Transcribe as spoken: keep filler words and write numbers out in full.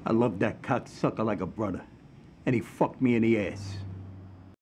I loved that cocksucker like a brother. And he fucked me in the ass.